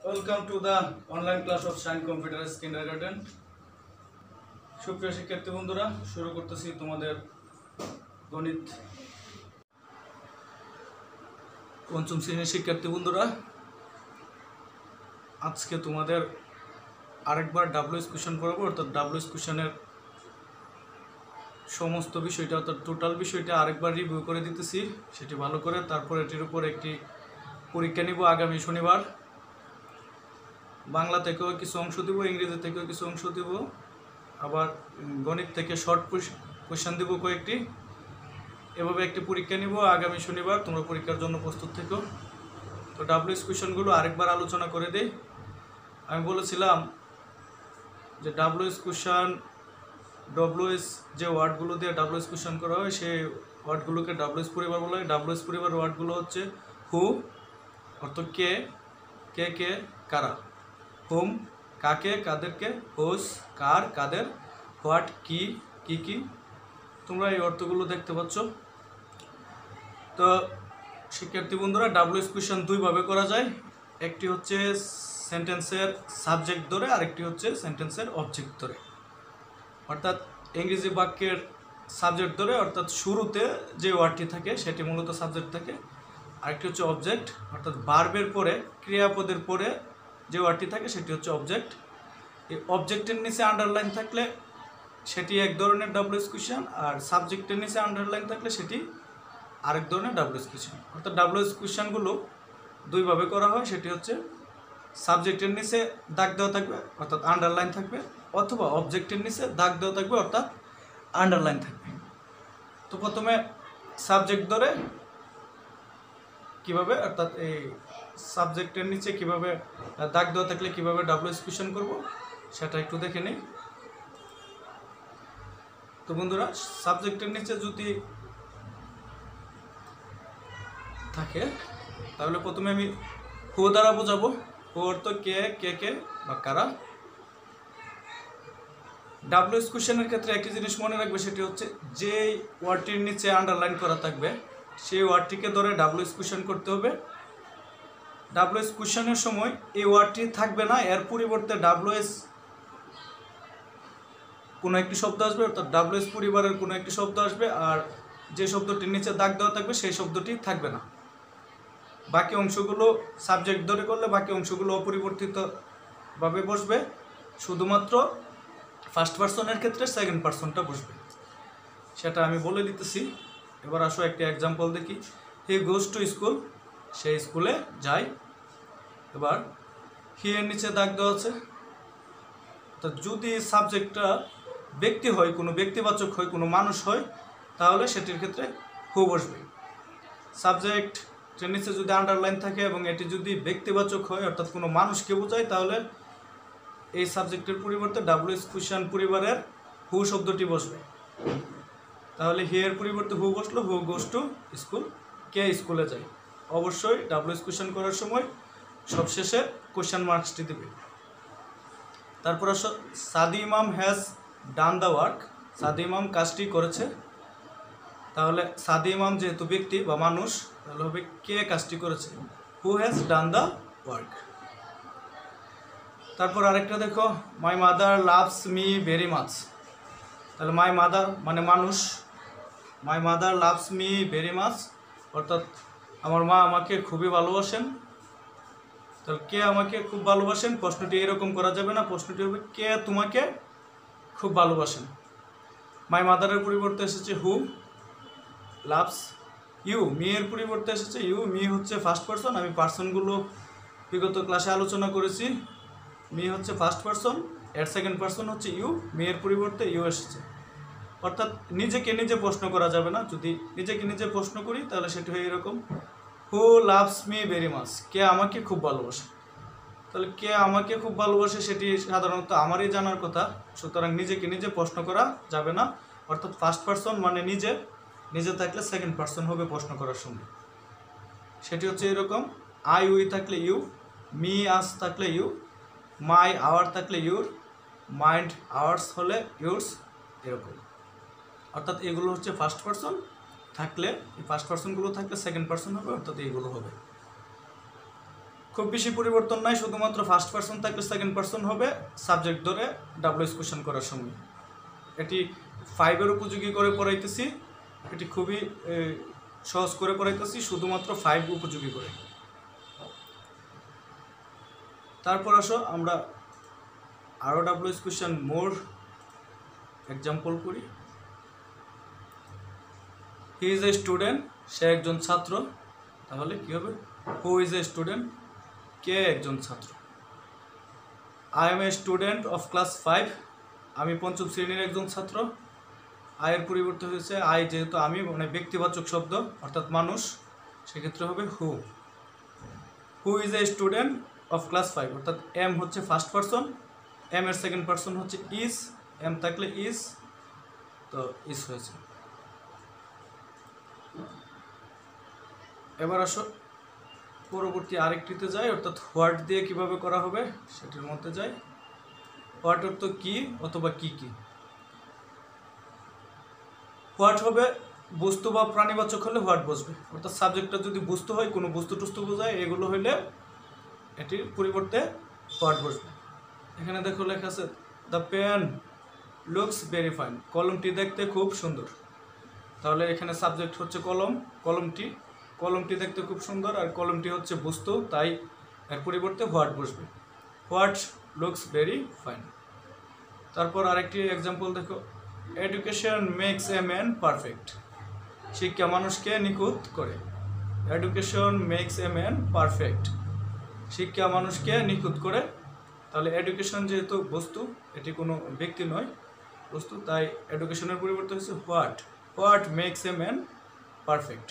Welcome to the online class of Shine Computers Kindergarten. সুপ্রিয় শিক্ষার্থী বন্ধুরা, শুরু করতেছি তোমাদের গণিত পঞ্চম শ্রেণীর শিক্ষার্থী বন্ধুরা। আজকে তোমাদের আরেকবার ডাব্লিউএস কোশ্চেন পড়াবো, অর্থাৎ ডাব্লিউএস কোশ্চেনের সমস্ত বিষয়টা অর্থাৎ টোটাল বিষয়টা আরেকবার রিভিউ করে দিতেছি, সেটি ভালো করে। তারপর এটির উপর একটি পরীক্ষা নিব আগামী শনিবার। বাংলা থেকেও কিছু অংশ দিব, ইংরেজি থেকেও কিছু অংশ দিব, আবার গণিত থেকে শর্ট কোশ্চেন দিব কয়েকটি। এভাবে একটি পরীক্ষা নিব আগামী শনিবার। তোমরা পরীক্ষার জন্য প্রস্তুত থেকো। তো ডাব্লিউএস কোশ্চেনগুলো আরেকবার আলোচনা করে দিই। আমি বলেছিলাম যে ডাব্লিউএস কোশ্চেন, ডাব্লিউএস যে ওয়ার্ডগুলো দিয়ে ডাব্লিউএস কোশ্চেন করা হয় সেই ওয়ার্ডগুলোকে ডাব্লিউএস পরিবার বলা হয়। ডাব্লিউএস পরিবার ওয়ার্ডগুলো হচ্ছে হু অর্থ কে, কে কে কারা, হুম কাকে কাদেরকে, হোস কার কাদের, হোয়াট কি কি কি। তোমরা এই অর্থগুলো দেখতে পাচ্ছ। তো শিক্ষার্থী বন্ধুরা, ডাব্লিউএস কোশ্চেন দুইভাবে করা যায়। একটি হচ্ছে সেন্টেন্সের সাবজেক্ট ধরে, আরেকটি হচ্ছে সেন্টেন্সের অবজেক্ট ধরে। অর্থাৎ ইংরেজি বাক্যের সাবজেক্ট ধরে, অর্থাৎ শুরুতে যে ওয়ার্ডটি থাকে সেটি মূলত সাবজেক্ট থাকে। আরেকটি হচ্ছে অবজেক্ট, অর্থাৎ ভার্বের পরে ক্রিয়াপদের পরে যে ওয়ার্ডটি থাকে সেটি হচ্ছে অবজেক্ট। এই অবজেক্টের নিচে আন্ডারলাইন থাকলে সেটি এক ধরনের ডাব্লিউএস কোশ্চেন, আর সাবজেক্টের নিচে আন্ডারলাইন থাকলে সেটি আরেক ধরনের ডাব্লিউএস কোশ্চেন। অর্থাৎ ডাব্লিউএস কোশ্চেনগুলো দুইভাবে করা হয়। সেটি হচ্ছে সাবজেক্টের নিচে দাগ দেওয়া থাকবে অর্থাৎ আন্ডারলাইন থাকবে, অথবা অবজেক্টের নিচে দাগ দেওয়া থাকবে অর্থাৎ আন্ডারলাইন থাকবে। তো প্রথমে সাবজেক্ট ধরে কিভাবে, অর্থাৎ এই সাবজেক্টের নিচে কিভাবে দাগ দেওয়া থাকলে কিভাবে ডাব্লিউএস কোশ্চেন করব সেটা একটু দেখে নিই। তো বন্ধুরা, সাবজেক্টের নিচে যদি থাকে তাহলে প্রথমে আমি হু দ্বারা বোঝাবো। হু অর্থ কে, কে কে বা কারা। ডাব্লিউএস কোশ্চেনের ক্ষেত্রে একটি জিনিস মনে রাখবে, সেটি হচ্ছে যে ওয়ার্ডটির নিচে আন্ডারলাইন করা থাকবে সেই ওয়ার্ডটিকে ধরে ডাব্লিউএস কোশ্চেন করতে হবে। ডাব্লিউএস কোশ্চেনের সময় এই ওয়ার্ডটি থাকবে না, এর পরিবর্তে ডাব্লিউএস কোনো একটি শব্দ আসবে, অর্থাৎ ডাব্লিউএস পরিবারের কোনো একটি শব্দ আসবে, আর যে শব্দটির নিচে দাগ দেওয়া থাকবে সেই শব্দটি থাকবে না। বাকি অংশগুলো সাবজেক্ট ধরে করলে বাকি অংশগুলো অপরিবর্তিতভাবে বসবে। শুধুমাত্র ফার্স্ট পারসনের ক্ষেত্রে সেকেন্ড পারসনটা বসবে, সেটা আমি বলে দিতেছি। এবার আসো একটি এক্সাম্পল দেখি। হি গোজ টু স্কুল, সে স্কুলে যায়। এবার হি এর নিচে দাগ দেওয়া আছে। তো যদি সাবজেক্টটা ব্যক্তি হয়, কোনো ব্যক্তিবাচক হয়, কোনো মানুষ হয়, তাহলে সেটির ক্ষেত্রে হু বসবে। সাবজেক্টের নিচে যদি আন্ডারলাইন থাকে এবং এটি যদি ব্যক্তিবাচক হয় অর্থাৎ কোনো মানুষকে বোঝায়, তাহলে এই সাবজেক্টের পরিবর্তে ডাব্লিউএস কোশ্চেন পরিবারের হু শব্দটি বসবে। তাহলে হি এর পরিবর্তে হু বসলো, হু গোজ টু স্কুল, কে স্কুলে যায়। অবশ্যই ডাব্লিউএস কোশ্চেন করার সময় সবশেষে কোশ্চেন মার্কসটি দেবে। তারপর আসো সাদি ইমাম হ্যাজ ডান দ্য ওয়ার্ক, সাদি ইমাম কাজটি করেছে। তাহলে সাদি ইমাম যেহেতু ব্যক্তি বা মানুষ, তাহলে হবে কে কাজটি করেছে, who has done the work. তারপর আরেকটা দেখো, my mother loves me very much. তাহলে মাই মাদার মানে মানুষ, my mother loves me very much অর্থাৎ আমার মা আমাকে খুবই ভালোবাসেন। তাহলে কে আমাকে খুব ভালোবাসেন, প্রশ্নটি এরকম করা যাবে না, প্রশ্নটি হবে কে তোমাকে খুব ভালোবাসেন। মাই মাদারের পরিবর্তে এসেছে হু, লাভস ইউ, মি এর পরিবর্তে এসেছে ইউ। মি হচ্ছে ফার্স্ট পারসন, আমি পার্সনগুলো বিগত ক্লাসে আলোচনা করেছি। মি হচ্ছে ফার্স্ট পারসন, এর সেকেন্ড পারসন হচ্ছে ইউ, মি এর পরিবর্তে ইউ এসেছে। অর্থাৎ নিজেকে নিজে প্রশ্ন করা যাবে না। যদি নিজেকে নিজে প্রশ্ন করি তাহলে সেটি হয় এরকম, who loves me very much, কে আমাকে খুব ভালোবাসে। তাহলে কে আমাকে খুব ভালোবাসে সেটি সাধারণত আমারই জানার কথা, সুতরাং নিজেকে নিজে প্রশ্ন করা যাবে না। অর্থাৎ ফার্স্ট পারসন মানে নিজে, নিজে থাকলে সেকেন্ড পারসন হবে প্রশ্ন করার সময়। সেটি হচ্ছে এরকম, আই উই থাকলে ইউ, মি আস থাকলে ইউ, মাই আওয়ার থাকলে ইউর, মাইন্ড আওয়ার্স হলে ইউরস, এরকম। অর্থাৎ এগুলো হচ্ছে ফার্স্ট পারসন থাকলে, এই ফার্স্ট পারসনগুলো থাকলে সেকেন্ড পারসন হবে, অর্থাৎ এইগুলো হবে। খুব বেশি পরিবর্তন নাই, শুধুমাত্র ফার্স্ট পারসন থাকলে সেকেন্ড পারসন হবে সাবজেক্ট ধরে ডাব্লিউএস কোশ্চেন করার সময়। এটি 5-এর উপযোগী করে পড়াইতেছি, এটি খুবই সহজ করে পড়াইতেছি, শুধুমাত্র 5 উপযোগী করে। তারপর আসো আমরা আরও ডাব্লিউএস কোশ্চেন মোর এক্সাম্পল করি। হি ইজ এ স্টুডেন্ট, সে একজন ছাত্র। তাহলে কি হবে? হু ইজ এ স্টুডেন্ট, কে একজন ছাত্র। I am a student of class 5, আমি পঞ্চম শ্রেণীর একজন ছাত্র। আয়ের পরিবর্তে হয়েছে আই, যেহেতু আমি মানে ব্যক্তিবাচক শব্দ অর্থাৎ মানুষ, সেক্ষেত্রে হবে who. Who is a student of class 5 অর্থাৎ এম হচ্ছে ফার্স্ট পারসন, এম এর সেকেন্ড পারসন হচ্ছে ইজ, এম থাকলে ইজ, তো ইজ হয়েছে। এবার আসো পরবর্তী আরেকটিতে যাই, অর্থাৎ হোয়াট দিয়ে কিভাবে করা হবে সেটির মধ্যে যাই। হোয়াট অর্থ কি অথবা কি কি। হোয়াট হবে বস্তু বা প্রাণীবাচক হলে হোয়াট বসবে, অর্থাৎ সাবজেক্টটা যদি বস্তু হয়, কোনো বস্তু টস্তু বোঝায়, এগুলো হইলে এটির পরিবর্তে হোয়াট বসবে। এখানে দেখো লেখা আছে the pen looks very fine, কলমটি দেখতে খুব সুন্দর। তাহলে এখানে সাবজেক্ট হচ্ছে কলম, কলমটি দেখতে খুব সুন্দর, আর কলমটি হচ্ছে বস্তু, তাই এর পরিবর্তে হোয়াট বসবে। What looks very fine. তারপর আরেকটি এক্সাম্পল দেখো, education makes a man perfect, শিক্ষা মানুষকে নিখুঁত করে। Education makes a man perfect, শিক্ষা মানুষকে নিখুঁত করে। তাহলে এডুকেশন যেহেতু বস্তু, এটি কোনো ব্যক্তি নয়, বস্তু, তাই এডুকেশনের পরিবর্তে হচ্ছে what. What makes a man perfect.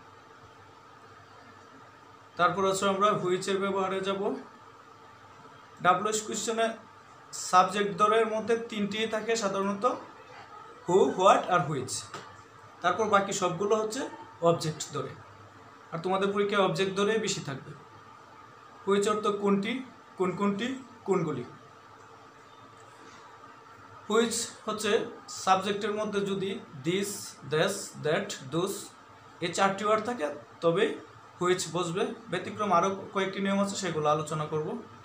তারপর হচ্ছে আমরা হুইচের ব্যবহারে যাব। ডাব্লিউএস কোশ্চেনে সাবজেক্ট দরের মধ্যে 3টি থাকে সাধারণত, হু, হোয়াট আর হুইচ। তারপর বাকি সবগুলো হচ্ছে অবজেক্ট ধরে, আর তোমাদের পরীক্ষায় অবজেক্ট ধরেই বেশি থাকবে। হুইচ অর্থ কোনটি, কোনটি, কোনগুলি। হুইচ হচ্ছে সাবজেক্টের মধ্যে যদি দিস, দ্যাস, দ্যাট, দোস এই 4টি ওয়ার্ড থাকে তবে হুইচ বসবে। ব্যতিক্রম আরও কয়েকটি নিয়ম আছে, সেগুলো আলোচনা করব।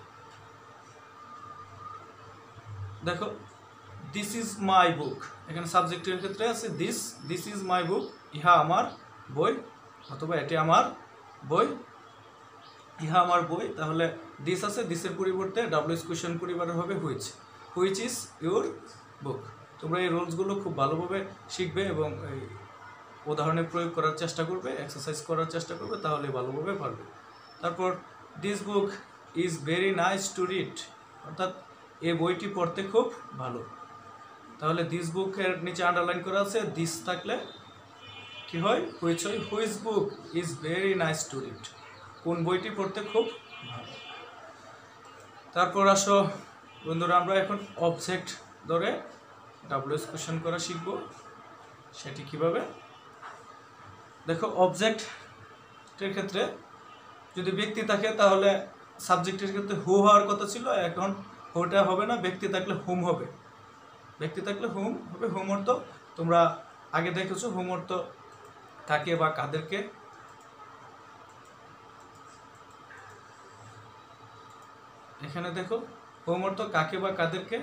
দেখো, দিস ইজ মাই বুক, এখানে সাবজেক্টের ক্ষেত্রে আছে দিস ইজ মাই বুক, ইহা আমার বই, অথবা এটি আমার বই, ইহা আমার বই। তাহলে দিস আছে, দিসের পরিবর্তে ডাব্লিউএস কোশ্চেন পরিবারের হবে হুইচ ইজ ইউর বুক। তোমরা এই রুলসগুলো খুব ভালোভাবে শিখবে এবং এই উদাহরণে প্রয়োগ করার চেষ্টা করবে, এক্সারসাইজ করার চেষ্টা করবে, তাহলে ভালোভাবে পারবে। তারপর this book is very nice to read, অর্থাৎ এই বইটি পড়তে খুব ভালো। তাহলে দিস বুকের নিচে আন্ডারলাইন করা আছে, দিস থাকলে কি হয়, হুইচ হয়। Which book is very nice to read, কোন বইটি পড়তে খুব ভালো। তারপর আসো বন্ধুরা, আমরা এখন অবজেক্ট ধরে ডাব্লিউএস কোশ্চেন করা শিখব। সেটি কিভাবে? দেখো, অবজেক্টের ক্ষেত্রে যদি ব্যক্তি থাকে তাহলে সাবজেক্টের ক্ষেত্রে হু হওয়ার কথা ছিল, এখন হুটা হবে না, ব্যক্তি থাকলে হুম হবে। ব্যক্তি থাকলে হুম হবে। হুম অর্থ তোমরা আগে দেখেছো, হুম অর্থ কাকে বা কাদেরকে। এখানে দেখো, হুম অর্থ কাকে বা কাদেরকে।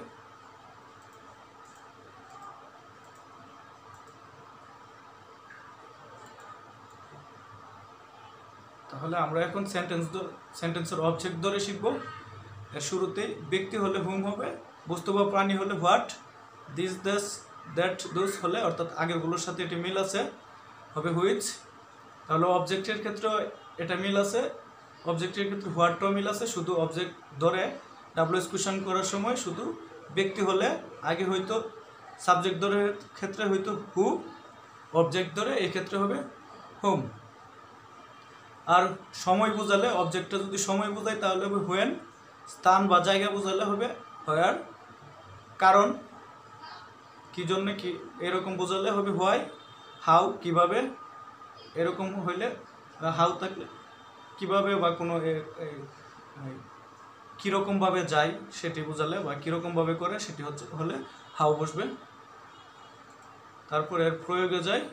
তাহলে আমরা এখন সেন্টেন্সের অবজেক্ট ধরে শিখব। এর শুরুতেই ব্যক্তি হলে হুম হবে, বস্তু বা প্রাণী হলে what, this, these, that, those হলে, অর্থাৎ আগেরগুলোর সাথে এটি মিল আছে, হবে হুইচ। তাহলে অবজেক্টের ক্ষেত্রে এটা মিল আছে, অবজেক্টের ক্ষেত্রে হোয়াটটাও মিল আছে। শুধু অবজেক্ট ধরে ডাব্লিউএস কোশ্চেন করার সময় শুধু ব্যক্তি হলে আগে হয়তো সাবজেক্ট ধরে ক্ষেত্রে হয়তো হু, অবজেক্ট ধরে এই ক্ষেত্রে হবে হুম। আর সময় বোঝালে, অবজেক্টটা যদি সময় বোঝায় তাহলে হবে হোয়েন, স্থান বা জায়গা বোঝালে হবে হোয়ার, কারণ কি জন্য কি এরকম বোঝালে হবে হোয়াই, হাউ কিভাবে, এরকম হইলে হাউ থাকলে কিভাবে বা কোনো কীরকমভাবে যায় সেটি বোঝালে বা কীরকমভাবে করে সেটি হলে হাউ বসবে। তারপর এর প্রয়োগে যাই।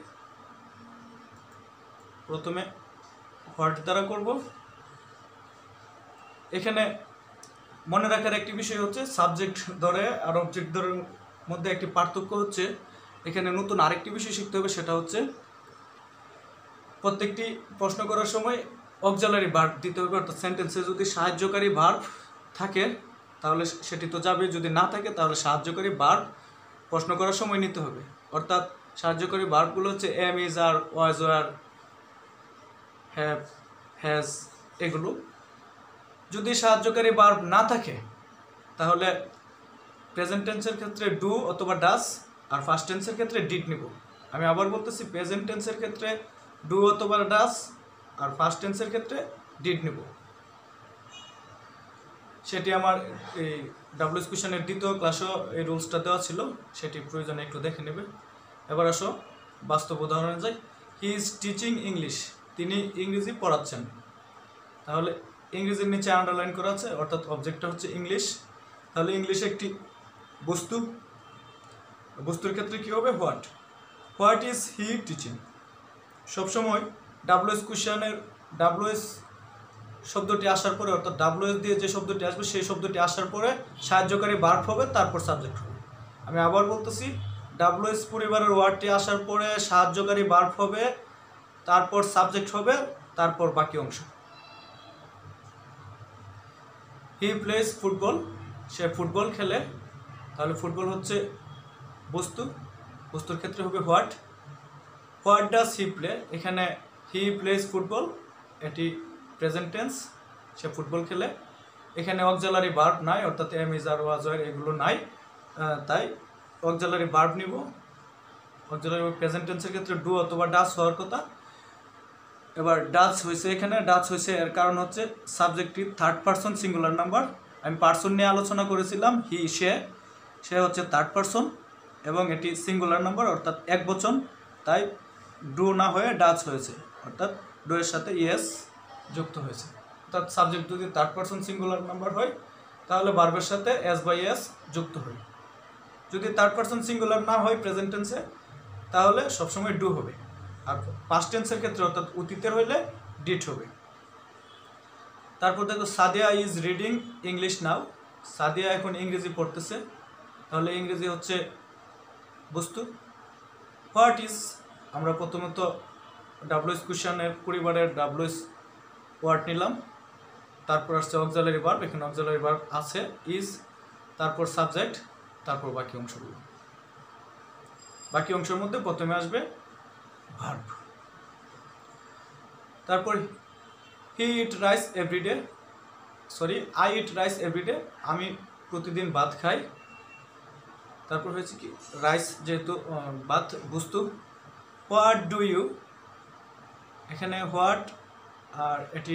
প্রথমে হোয়াট দ্বারা করব, এখানে মনে রাখার একটি বিষয় হচ্ছে সাবজেক্ট ধরে আর অবজেক্ট ধরের মধ্যে একটি পার্থক্য হচ্ছে, এখানে নতুন আরেকটি বিষয় শিখতে হবে, সেটা হচ্ছে প্রত্যেকটি প্রশ্ন করার সময় অক্সিলারি ভার্ব দিতে হবে। অর্থাৎ সেন্টেন্সে যদি সাহায্যকারী ভার্ব থাকে তাহলে সেটি তো যাবে, যদি না থাকে তাহলে সাহায্যকারী ভার্ব প্রশ্ন করার সময় নিতে হবে। অর্থাৎ সাহায্যকারী ভার্বগুলো হচ্ছে am, is, are, was, were, have, has এগুলো। যদি সাহায্যকারী ভার্ব না থাকে তাহলে প্রেজেন্ট টেন্সের ক্ষেত্রে ডু অথবা ডাস, আর ফার্স্ট টেন্সের ক্ষেত্রে ডিড নিব। আমি আবার বলতেছি, প্রেজেন্ট টেন্সের ক্ষেত্রে ডু অথবা ডাস, আর ফার্স্ট টেন্সের ক্ষেত্রে ডিড নিব। সেটি আমার এই ডাব্লিউএস কোশ্চেনের দ্বিতীয় ক্লাসেও এই রুলসটা দেওয়া ছিল, সেটি প্রয়োজনে একটু দেখে নেবে। এবার আসো বাস্তব উদাহরণে যাই। হি ইজ টিচিং ইংলিশ, তিনি ইংরেজি পড়াচ্ছেন। তাহলে ইংরেজির নিচে আন্ডারলাইন করা আছে, অর্থাৎ অবজেক্টটা হচ্ছে ইংলিশ। তাহলে ইংলিশ একটি বস্তু, বস্তুর ক্ষেত্রে কী হবে? What. What is he teaching. সবসময় ডাব্লিউএস কোশ্চেনের ডাব্লিউএস শব্দটি আসার পরে, অর্থাৎ ডাব্লিউএস দিয়ে যে শব্দটি আসবে সেই শব্দটি আসার পরে সাহায্যকারী ভার্ব হবে, তারপর সাবজেক্ট হবে। আমি আবার বলতেছি, ডাব্লিউএস পরিবারের ওয়ার্ডটি আসার পরে সাহায্যকারী ভার্ব হবে, তারপর সাবজেক্ট হবে, তারপর বাকি অংশ। হি প্লেস ফুটবল, সে ফুটবল খেলে। তাহলে ফুটবল হচ্ছে বস্তু, বস্তুর ক্ষেত্রে হবে what. What does he play, এখানে হি প্লেস ফুটবল, এটি প্রেজেন্ট টেন্স, সে ফুটবল খেলে। এখানে অক্সিলারি ভার্ব নাই, অর্থাৎ am, is, are, was, were এগুলো নাই, তাই অক্সিলারি ভার্ব নিব। অক্সিলারি প্রেজেন্ট টেন্সের ক্ষেত্রে ডু অথবা ডাস হওয়ার কথা। এবার ডাচ হয়েছে, এখানে ডাচ হয়েছে এর কারণ হচ্ছে সাবজেক্টটি থার্ড পারসন সিঙ্গুলার নাম্বার। আমি পার্সন নিয়ে আলোচনা করেছিলাম, হি, সে হচ্ছে থার্ড পারসন এবং এটি সিঙ্গুলার নাম্বার অর্থাৎ এক বচন, তাই ডু না হয়ে ডাচ হয়েছে, অর্থাৎ ডু এর সাথে ইএস যুক্ত হয়েছে। অর্থাৎ সাবজেক্ট যদি থার্ড পারসন সিঙ্গুলার নাম্বার হয় তাহলে ভার্বের সাথে এস বাই এস যুক্ত হয়। যদি থার্ড পারসন সিঙ্গুলার না হয় প্রেজেন্ট টেন্সে তাহলে সবসময় ডু হবে, আর পাস্ট টেন্সের ক্ষেত্রে অর্থাৎ অতীতের হইলে ডিড হবে। তারপর দেখো Sadia is reading English now, Sadia এখন ইংরেজি পড়তেছে। তাহলে ইংরেজি হচ্ছে বস্তু। হোয়াট ইজ, আমরা প্রথমত ডাব্লিউএস কোশ্চেনের পরিবারের ডাব্লিউএস ওয়ার্ড নিলাম, তারপর আসছে অক্সিলারি ভার্ব, এখানে অক্সিলারি ভার্ব আছে ইজ, তারপর সাবজেক্ট, তারপর বাকি অংশগুলো। বাকি অংশের মধ্যে প্রথমে আসবে ভার্ব। তারপর he eat rice everyday, I eat rice everyday, আমি প্রতিদিন ভাত খাই। তারপর হয়েছে কি রাইস, যেহেতু ভাত বস্তু। হোয়াট ডু ইউ, এখানে হোয়াট আর এটি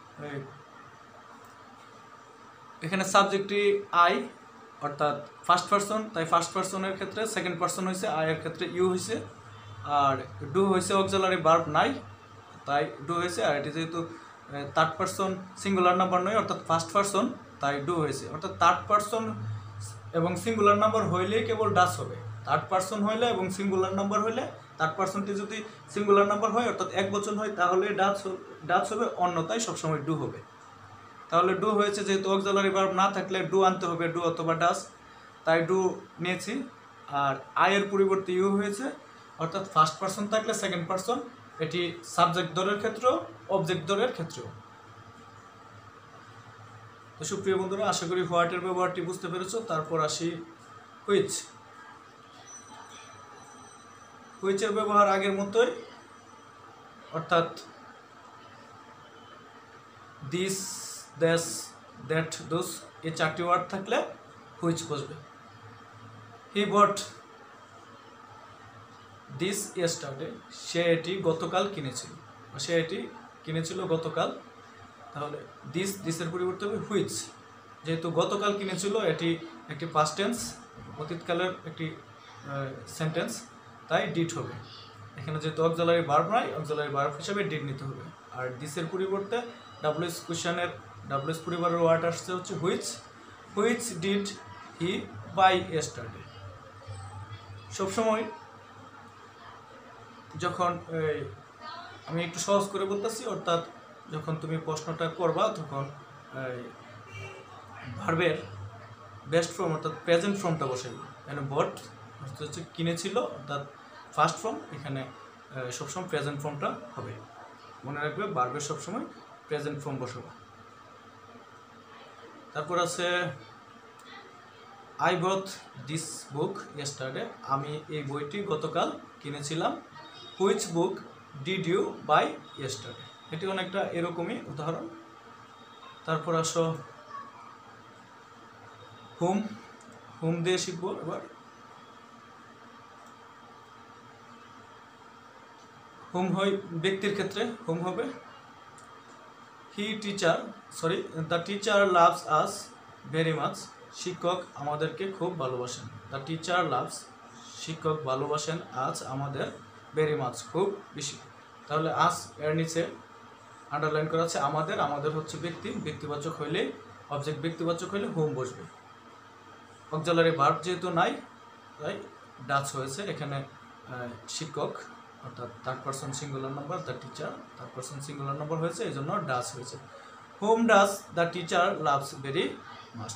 এখানে সাবজেক্টটি আই অর্থাৎ ফার্স্ট পারসন, তাই ফার্স্ট পারসনের ক্ষেত্রে সেকেন্ড পারসন হয়েছে, আই এর ক্ষেত্রে ইউ হয়েছে। আর ডু হয়েছে অক্সিলারি ভার্ব নাই, তাই ডু হয়েছে। আর এটি যেহেতু থার্ড পারসন সিঙ্গুলার নাম্বার নয় অর্থাৎ ফার্স্ট পারসন, তাই ডু হয়েছে। অর্থাৎ থার্ড পারসন এবং সিঙ্গুলার নাম্বার হইলেই কেবল ডাস হবে। থার্ড পারসন হইলে এবং সিঙ্গুলার নাম্বার হইলে, থার্ড পারসনটি যদি সিঙ্গুলার নাম্বার হয় অর্থাৎ এক বচন হয় তাহলে ডাস হবে, অন্যথায় সবসময় ডু হবে। তাহলে ডু হয়েছে, যেহেতু অক্সিলারি ভার্ব না থাকলে ডু আনতে হবে, ডু অথবা ডাস, তাই ডু নিয়েছি। আর আয়ের পরিবর্তে ইউ হয়েছে, অর্থাৎ ফার্স্ট পারসন থাকলে সেকেন্ড পারসন, এটি সাবজেক্ট দরের ক্ষেত্রেও অবজেক্ট দরের ক্ষেত্রেও। তো সুপ্রিয় বন্ধুরা, আশা করি হোয়াটের ব্যবহারটি বুঝতে পেরেছো। তারপর আসি হুইচ। হুইচের ব্যবহার আগের মতোই, অর্থাৎ দিস, দ্যাস, দ্যাট, দোস এই চারটি ওয়ার্ড থাকলে হুইচ বসবে। হি বট দিস ইয়েস্টারডে, সে এটি গতকাল কিনেছিল, সে এটি কিনেছিল গতকাল। তাহলে দিসের পরিবর্তে হবে হুইচ, যেহেতু গতকাল কিনেছিল, এটি একটি পাস্ট টেন্স অতীতকালের একটি সেন্টেন্স, তাই ডিড হবে। এখানে যেহেতু অক্সিলারি ভার্ব নাই, অক্সিলারি ভার্ব হিসেবে ডিড নিতে হবে। আর দিসের পরিবর্তে ডাব্লিউএস কোশ্চেনের ডাব্লিউএস পরিবারের ওয়ার্ড আসছে হচ্ছে which did he buy yesterday. সবসময় যখন আমি একটু সহজ করে বলতেছি, অর্থাৎ যখন তুমি প্রশ্নটা করবা তখন ভার্বের বেস্ট ফর্ম অর্থাৎ প্রেজেন্ট ফর্মটা বসাইব। এখানে বট হচ্ছে কিনেছিল অর্থাৎ ফার্স্ট ফর্ম, এখানে সবসময় প্রেজেন্ট ফর্মটা হবে। মনে রাখবে ভার্বের সবসময় প্রেজেন্ট ফর্ম বসাবো। তারপর আছে I bought this book yesterday, আমি এই বইটি গতকাল কিনেছিলাম। Which book did you buy yesterday, এটি অনেকটা এরকমই উদাহরণ। তারপর আসো হুম, হুম দিয়ে শিখবো এবার। হুম হয় ব্যক্তির ক্ষেত্রে, হুম হবে the teacher loves us very much, শিক্ষক আমাদেরকে খুব ভালোবাসেন। দ্য টিচার লাভস, শিক্ষক ভালোবাসেন আজ আমাদের ভেরি মাচ, খুব বেশি। তাহলে আজ এর নিচে আন্ডারলাইন করা আছে আমাদের, আমাদের হচ্ছে ব্যক্তি, ব্যক্তিবাচক হইলে অবজেক্ট ব্যক্তিবাচক হইলে হুম বসবে। অক্সিলারি ভার্ব যেহেতু নাই তাই ডাচ হয়েছে এখানে। শিক্ষক অর্থাৎ third person singular number, the teacher third person singular number হয়েছে, এই জন্য ডাচ হয়েছে। Hmm does the teacher loves very much.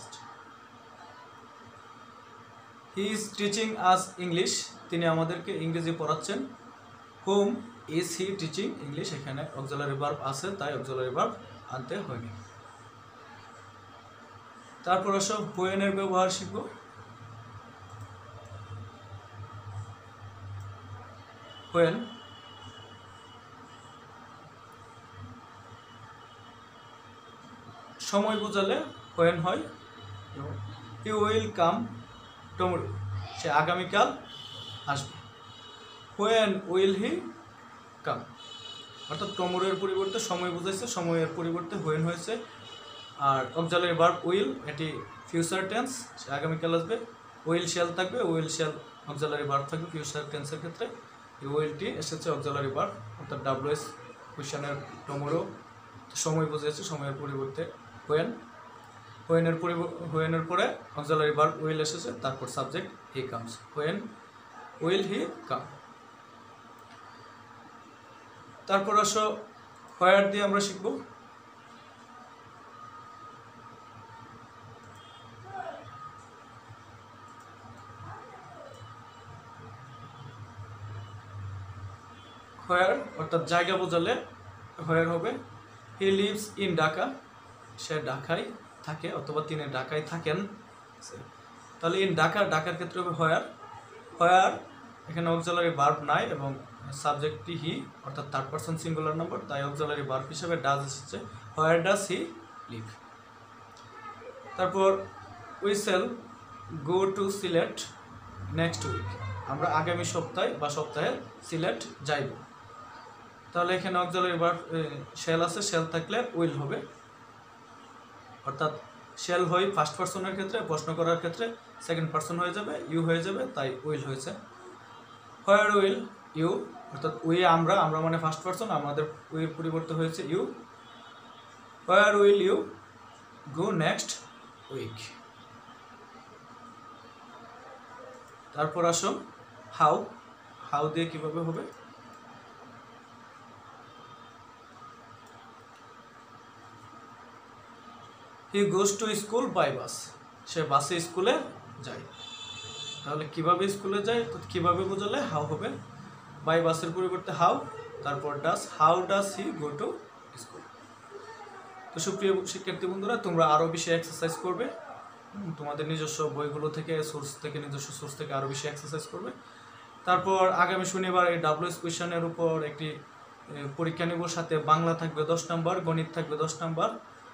He is teaching us English, তিনি আমাদেরকে ইংরেজি পড়াচ্ছেন। Hmm is he teaching English, এখানে অক্সিলারি ভার্ব আছে তাই অক্সিলারি ভার্ব আনতে হয়নি। তারপর আসো হোয়েনের ব্যবহার শিখব। হোয়েন সময় বোঝালে হোয়েন হয়। হি উইল কাম টুমরো, সে আগামীকাল আসবে। হোয়েন উইল হি কাম, অর্থাৎ টুমরোর পরিবর্তে সময় বোঝাইছে, সময়ের পরিবর্তে হোয়েন হয়েছে। আর অক্সিলারি ভার্ব উইল, এটি ফিউচার টেন্স, সে আগামীকাল আসবে। উইল শ্যাল থাকবে, উইল শ্যাল অক্সিলারি ভার্ব থাকবে ফিউচার টেন্সের ক্ষেত্রে। এই উইলটি এসেছে অক্সিলারি ভার্ব, অর্থাৎ ডাব্লিউএস কোয়েশ্চেনের টুমরো সময় বোঝাইছে, সময়ের পরিবর্তে হোয়েন। হোয়েনের পরে অক্সিলারি ভার্ব উইল এসেছে, তারপর subject he comes. When will he come. তারপর আসো হোয়ার দিয়ে আমরা শিখব। হোয়ার অর্থাৎ জায়গা বোঝালে হোয়ার হবে। হি লিভস ইন ঢাকা, সে ঢাকায় থাকে অথবা তিনি ঢাকায় থাকেন। তাহলে ইন ঢাকা, ঢাকার ক্ষেত্রে হবে হোয়ার। হোয়ার এখানে অক্সিলারি ভার্ব নাই এবং সাবজেক্টটি হি অর্থাৎ থার্ড পারসন সিঙ্গুলার নাম্বার, তাই অক্সিলারি ভার্ব হিসেবে ডাজ এসেছে। Where does he live. তারপর we shall go to Sylhet next week, আমরা আগামী সপ্তাহে বা সপ্তাহে সিলেট যাইব। তাহলে এখানে অক্সিলারি ভার্ব শ্যাল আছে, শ্যাল থাকলে উইল হবে, অর্থাৎ শ্যাল হয় ফার্স্ট পারসনের ক্ষেত্রে, প্রশ্ন করার ক্ষেত্রে সেকেন্ড পারসন হয়ে যাবে, ইউ হয়ে যাবে, তাই উইল হয়েছে। হোয়ার উইল ইউ, অর্থাৎ উই আমরা, আমরা মানে ফার্স্ট পারসন, আমাদের উইয়ের পরিবর্তে হয়েছে you. Where will you go next week. তারপর আসো হাউ, হাউ দিয়ে কিভাবে হবে। He goes to school by bus, সে বাসে স্কুলে যায়। তাহলে কিভাবে স্কুলে যায়, কিভাবে বোঝালে হাউ হবে। বাই বাসের পরিবর্তে হাউ, তারপর does, how does he go to school. তো সুপ্রিয় শিক্ষার্থী বন্ধুরা, তোমরা আরও বেশি এক্সারসাইজ করবে, তোমাদের নিজস্ব বইগুলো থেকে, সোর্স থেকে, নিজস্ব সোর্স থেকে আরও বেশি এক্সারসাইজ করবে। তারপর আগামী শনিবার এই ডাব্লিউএস কোয়েশনের উপর একটি পরীক্ষা নেব, সাথে বাংলা থাকবে 10 নম্বর, গণিত থাকবে 10 নম্বর।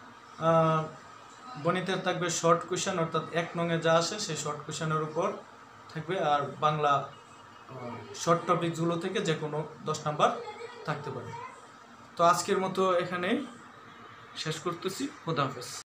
গণিতের থাকবে শর্ট কোয়েশন, অর্থাৎ 1 নংয়ে যা আসে সেই শর্ট কোয়েশনের উপর থাকবে, আর বাংলা শর্ট টপিকসগুলো থেকে যে কোনো 10 নাম্বার থাকতে পারে। তো আজকের মতো এখানেই শেষ করতেছি। খোদা হাফেজ।